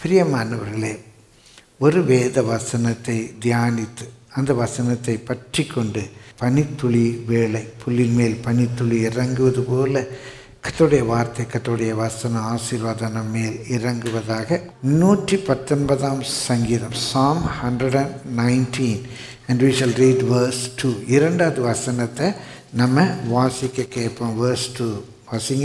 பிரியமானவர்களே, ஒரு வேத வசனத்தை தியானித்து அந்த வசனத்தை பற்றி கொண்டு பனித்துளி வேளை புல்லின் மேல் பனித்துளி இறங்குவது போல கர்த்தருடைய வார்த்தை, கர்த்தருடைய வசனம் ஆசீர்வாதம் நம்ம மேல் இறங்குவதாக. 119 சங்கீதம், Psalm 119, and we shall read verse 2. இரண்டாவது வசனத்தை நம்ம வாசிக்க கேட்போம். verse 2 வாசிங்க.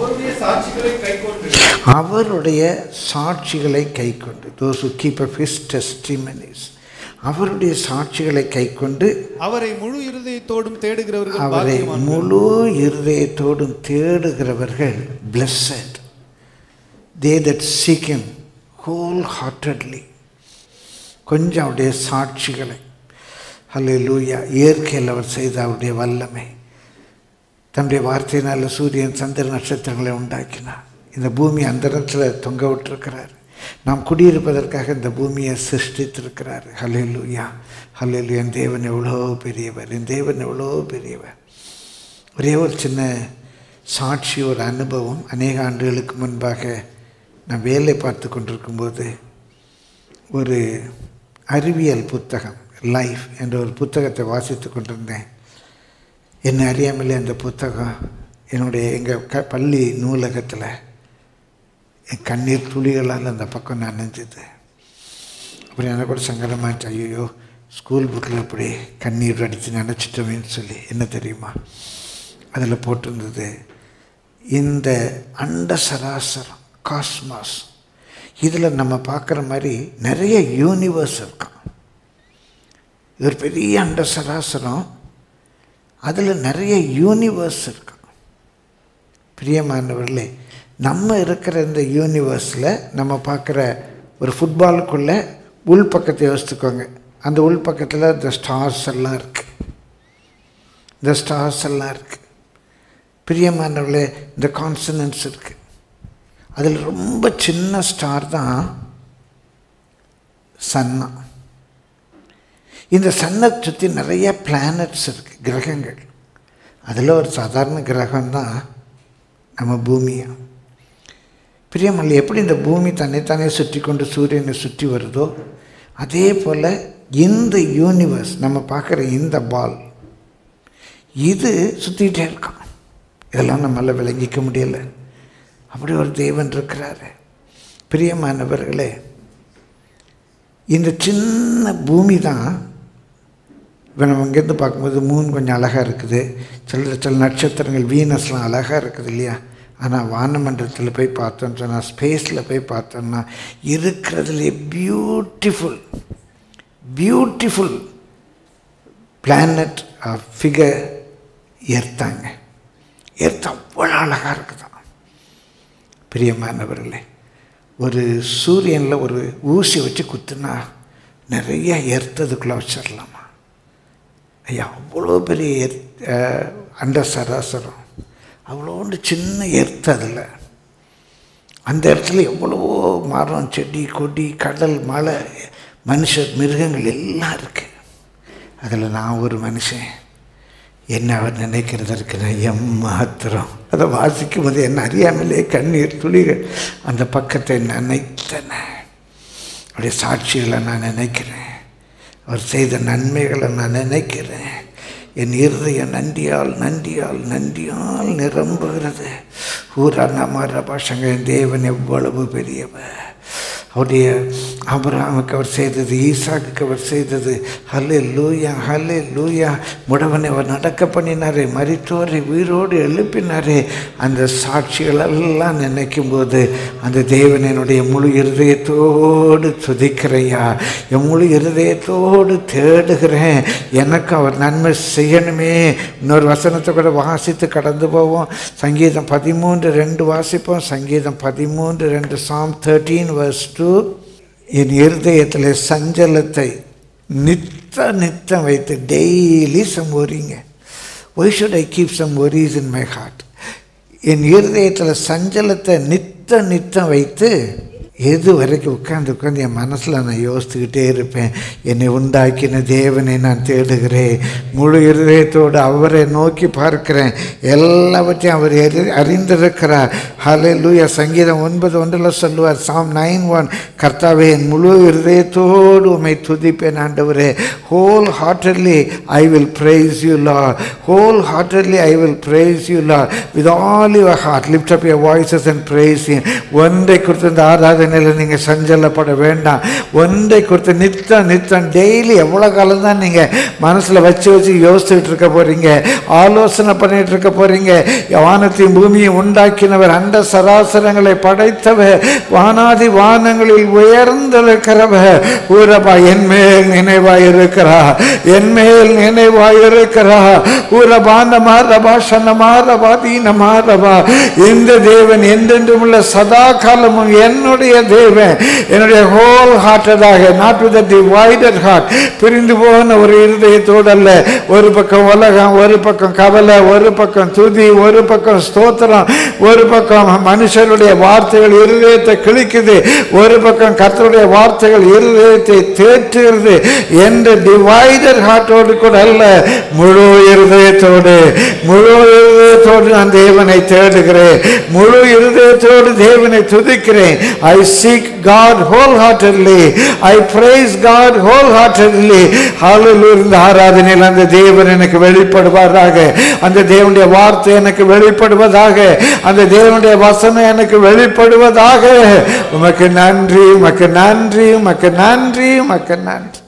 அவருடைய சாட்சிகளை கைக்கொண்டு, those who keep up his testimonies, அவருடைய சாட்சிகளை கைக்கொண்டு அவரை முழு இருதயத்தோடும் தேடுகிறவர்கள், அவரை முழு இருதயத்தோடும் தேடுகிறவர்கள் blessed. They that seek him wholeheartedly. கொஞ்சம் அவருடைய சாட்சிகளை, ஹல்லேலூயா, இயற்கையில் அவர் செய்த அவருடைய வல்லமை, தன்னுடைய வார்த்தையினால் சூரியன் சந்திர நட்சத்திரங்களை உண்டாக்கினார். இந்த பூமி அந்தரத்தில் தொங்க விட்டுருக்கிறார். நாம் குடியிருப்பதற்காக இந்த பூமியை சிருஷ்டித்திருக்கிறார். ஹல்லேலூயா, ஹல்லேலூயா. என் தேவன் எவ்வளோ பெரியவர், என் தேவன் எவ்வளோ பெரியவர். ஒரே ஒரு சின்ன சாட்சி, ஒரு அனுபவம். அநேக ஆண்டுகளுக்கு முன்பாக நான் வேலை பார்த்து கொண்டிருக்கும்போது ஒரு அறிவியல் புத்தகம், லைஃப் என்ற ஒரு புத்தகத்தை வாசித்து கொண்டிருந்தேன். என்னை அறியாமலே அந்த புத்தகம் என்னுடைய எங்கள் பள்ளி நூலகத்தில் என் கண்ணீர் துளிகளால் அந்த பக்கம் நனைஞ்சுது. அப்புறம் எனக்கு கூட சங்கடமாச்சு. ஐயோ, ஸ்கூல் புக்கில் இப்படி கண்ணீர் அடித்து நினச்சிட்டோமேன்னு சொல்லி. என்ன தெரியுமா அதில் போட்டிருந்தது? இந்த அண்ட சராசரம், காஸ்மாஸ், இதில் நம்ம பார்க்குற மாதிரி நிறைய யூனிவர்ஸ் இருக்கான். இது ஒரு பெரிய அண்ட சராசரம், அதில் நிறைய யூனிவர்ஸ் இருக்கு. பிரியமானவர்களே, நம்ம இருக்கிற இந்த யூனிவர்ஸில் நம்ம பார்க்குற ஒரு ஃபுட்பாலுக்குள்ளே உள் பக்கத்தை யோசித்துக்கோங்க. அந்த உள் பக்கத்தில் இந்த ஸ்டார்ஸ் எல்லாம் இருக்குது, இந்த ஸ்டார்ஸ் எல்லாம் இருக்குது. பிரியமானவர்களே, இந்த கான்சனன்ட்ஸ் இருக்குது. அதில் ரொம்ப சின்ன ஸ்டார் தான் சன்னா. இந்த சன்னை சுற்றி நிறைய பிளானட்ஸ் இருக்குது, கிரகங்கள். அதில் ஒரு சாதாரண கிரகம்தான் நம்ம பூமியா. பிரியமல்ல, எப்படி இந்த பூமி தன்னைத்தானே சுற்றி கொண்டு சூரியனை சுற்றி வருதோ, அதே போல் இந்த யூனிவர்ஸ், நம்ம பார்க்குற இந்த பால், இது சுற்றிக்கிட்டே இருக்கான். இதெல்லாம் நம்மளால் விளங்கிக்க முடியலை. அப்படி ஒரு தேவன் இருக்கிறாரு. பிரியமானவர்களே, இந்த சின்ன பூமி தான். இப்போ நம்ம இங்கேருந்து பார்க்கும்போது மூன் கொஞ்சம் அழகாக இருக்குது, சில நட்சத்திரங்கள், வீனஸ்லாம் அழகாக இருக்குது இல்லையா? ஆனால் வானமண்டலத்தில் போய் பார்த்தோன்னு சொன்னால், ஸ்பேஸில் போய் பார்த்தோம்னா இருக்கிறதுலே பியூட்டிஃபுல் பியூட்டிஃபுல் பிளானட் ஃபிகர் எர்த்தாங்க. எர்த் அவ்வளோ அழகாக இருக்குதான். பிரியமானவர்களே, ஒரு சூரியனில் ஒரு ஊசி வச்சு குத்துனா நிறைய எர்த் அதுக்குள்ளே வச்சிடலாமா? ஐயா, அவ்வளோ பெரிய அண்ட சராசரம், அவ்வளோண்டு சின்ன எர்த். அதில் அந்த இடத்துல எவ்வளவோ மரம், செடி, கொடி, கடல், மலை, மனுஷர், மிருகங்கள் எல்லாம் இருக்குது. அதில் நான் ஒரு மனுஷன். என்ன அவர் நினைக்கிறதா இருக்கு நான் எம்மாத்திரம். அதை வாசிக்கும் போது என்ன அறியாமலே கண்ணீர் துளிகள் அந்த பக்கத்தை நினைத்தன. அவருடைய சாட்சிகளை நான் நினைக்கிறேன், அவர் செய்த நன்மைகளை நான் நினைக்கிறேன். என் இருதயம் நன்றியால் நன்றியால் நன்றியால் நிரம்புகிறது. ஊரா நம்ம பாஷங்க, என் தேவன் எவ்வளவு பெரியவர். அவருடைய ஆபிரகாமுக்கு அவர் செய்தது, ஈசாக்குக்கு அவர் செய்தது. ஹல்லேலூயா, ஹல்லேலூயா. முடவனை அவர் நடக்க பண்ணினாரே, மரித்தோரை உயிரோடு எழுப்பினாரே. அந்த சாட்சிகளெல்லாம் நினைக்கும் போது அந்த தேவன் என்னுடைய முழு இருதயத்தோடு துதிக்கிறையா, என் முழு இருதயத்தோடு தேடுகிறேன். எனக்கு அவர் நன்மை செய்யணுமே. இன்னொரு வசனத்தை கூட வாசித்து கடந்து போவோம். சங்கீதம் 13:2 வாசிப்போம். சங்கீதம் 13:2, Psalm 13 verse 2. என் இருதயத்தில் சஞ்சலத்தை நித்தம் வைத்து, daily some worrying. Why should I keep some worries in my heart? என் இருதயத்தில் சஞ்சலத்தை நித்தம் வைத்து எது வரைக்கும் உட்காந்து என் மனசில் நான் யோசித்துக்கிட்டே இருப்பேன். என்னை உண்டாக்கின தேவனை நான் தேடுகிறேன், முழு இருதயத்தோடு அவரை நோக்கி பார்க்கிறேன், எல்லாவற்றையும் அவர் அறிந்திருக்கிறார். ஹல்லேலூயா. சங்கீதம் 9:1 சொல்லுவார், Psalm 9:1, கர்த்தாவே என் முழு இருதயத்தோடு உம்மை துதிப்பேன் ஆண்டவரே. Wholeheartedly I will praise you Lord. Whole heartedly I will praise you Lord. With all your heart lift up your voices and praise him. ஒன்றை குறித்து இந்த ஆராதனையில் நீங்கள் சஞ்சலப்பட வேண்டாம். ஒன்றை குறித்து நித்தம் டெய்லி எவ்வளோ காலம் தான் நீங்கள் மனசில் வச்சு யோசிச்சுட்டு இருக்க போகிறீங்க, ஆலோசனை பண்ணிட்டு இருக்க போகிறீங்க. வானத்தையும் பூமியை உண்டாக்கினவர், அண்ட சராசரங்களை படைத்தவர், வானாதி வானங்களில் உயர்ந்திருக்கிறவர் ஊரபா என் மேல் நினைவாயிருக்கிறா, என் மேல் நினைவாயிருக்கிறா. ஊரபானமா ரபா சனமா ரபா தீனமா ரபா. இந்த தேவன் என்றென்றும் உள்ள சதா காலமும் என்னுடைய தேவன். என்னுடைய ஹோல் ஹார்ட்டடாக, நாட் வித் டிவைடட் ஹார்ட், பிரிந்து போன ஒரு இருதயத்தோடு அல்ல. ஒரு பக்கம் உலகம், ஒரு பக்கம் கவலை, ஒரு பக்கம் துதி, ஒரு பக்கம் ஸ்தோத்திரம், ஒரு பக்கம் மனுஷருடைய வார்த்தைகள் இருதயத்தை கிழிக்குது, ஒரு பக்கம் கர்த்தருடைய வார்த்தைகள் இருதயத்தை தேற்றுகிறது. என்ற டிவைடட் ஹார்ட்டோடு கூட அல்ல, முழு இருதயத்தோடு நான் தேவனை தேடுகிறேன், முழு இருதயத்தோடு தேவனை துதிக்கிறேன். I seek God wholeheartedly, I praise God wholeheartedly. Hallelujah. இந்த ஆராதனையில் அந்த தேவன் எனக்கு வெளிப்படுவாராக, அந்த தேவனுடைய வார்த்தை எனக்கு வெளிப்படுவதாக, அந்த தேவனுடைய வசனம் எனக்கு வெளிப்படுவதாக. உமக்கு நன்றி, உமக்கு நன்றி, உமக்கு நன்றி, உமக்கு நன்றி.